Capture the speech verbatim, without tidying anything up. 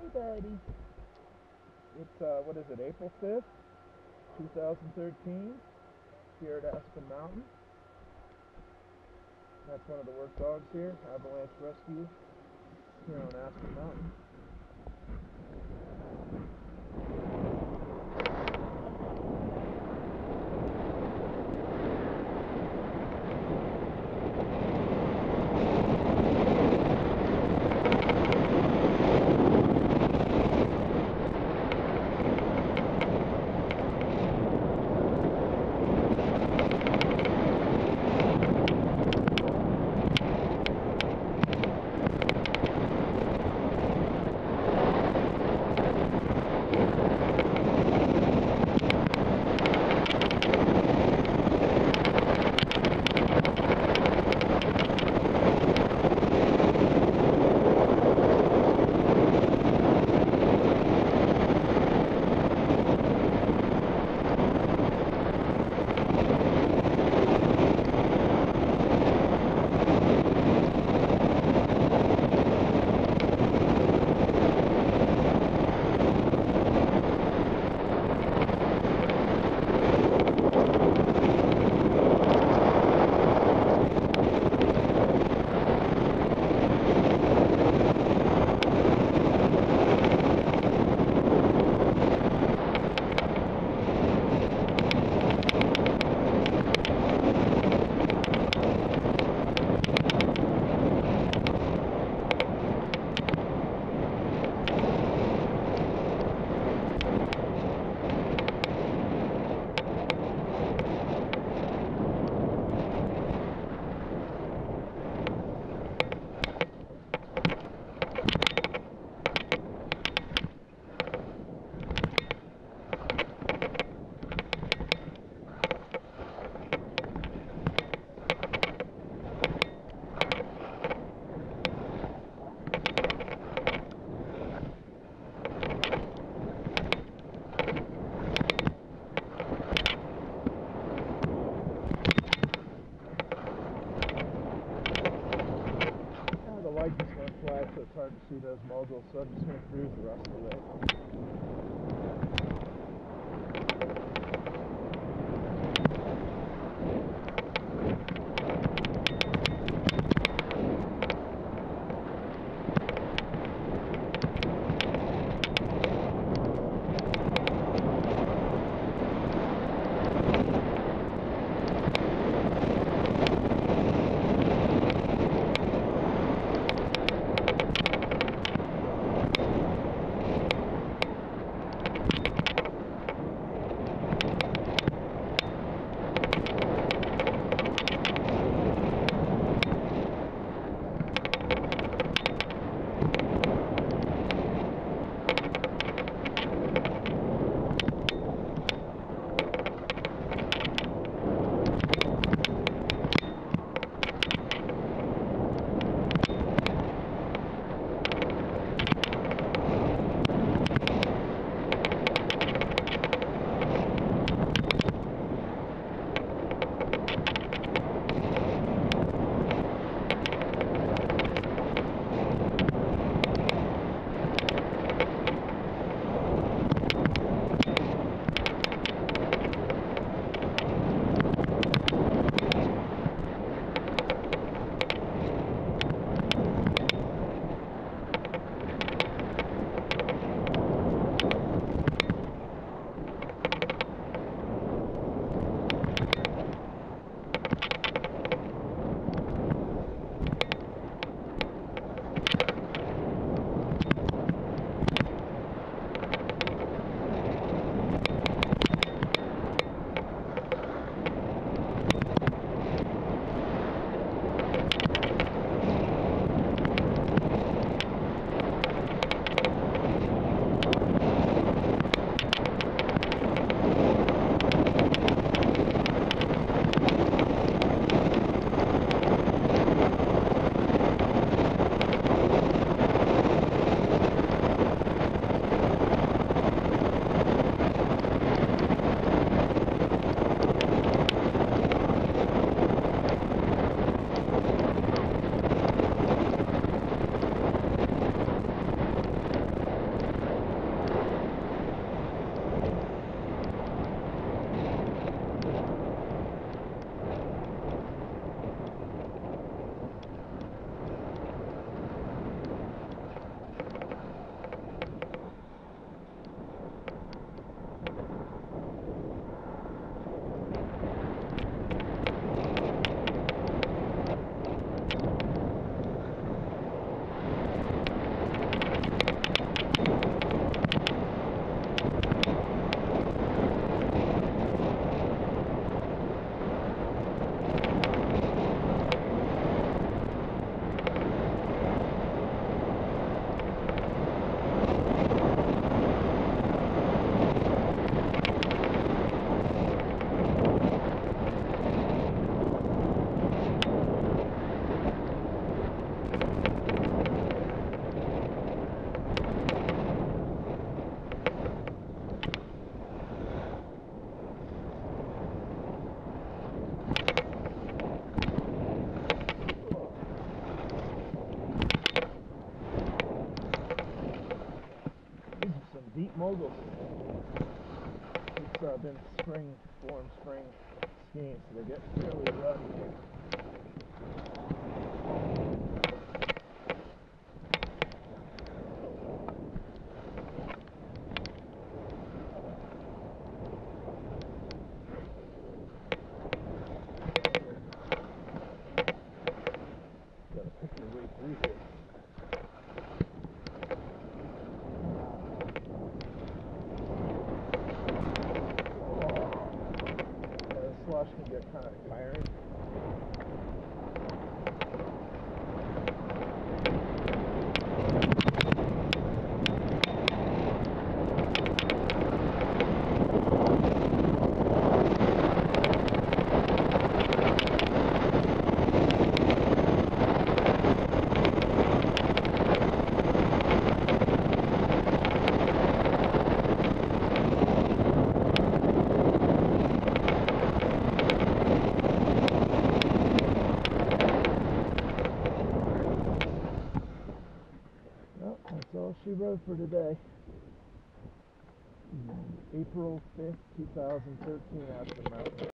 buddy. It's, uh, what is it, April fifth, two thousand thirteen, here at Aspen Mountain. That's one of the work dogs here, Avalanche Rescue, here on Aspen Mountain. The light just went flat, so it's hard to see those moguls, so I'm just going to cruise the rest of the way. moguls. It's uh, been spring, warm spring skiing, so they get really ruddy. Gotta pick your way through here. Slush can get kind of tiring. Well, that's all she wrote for today. April fifth, two thousand thirteen, Aspen Mountain.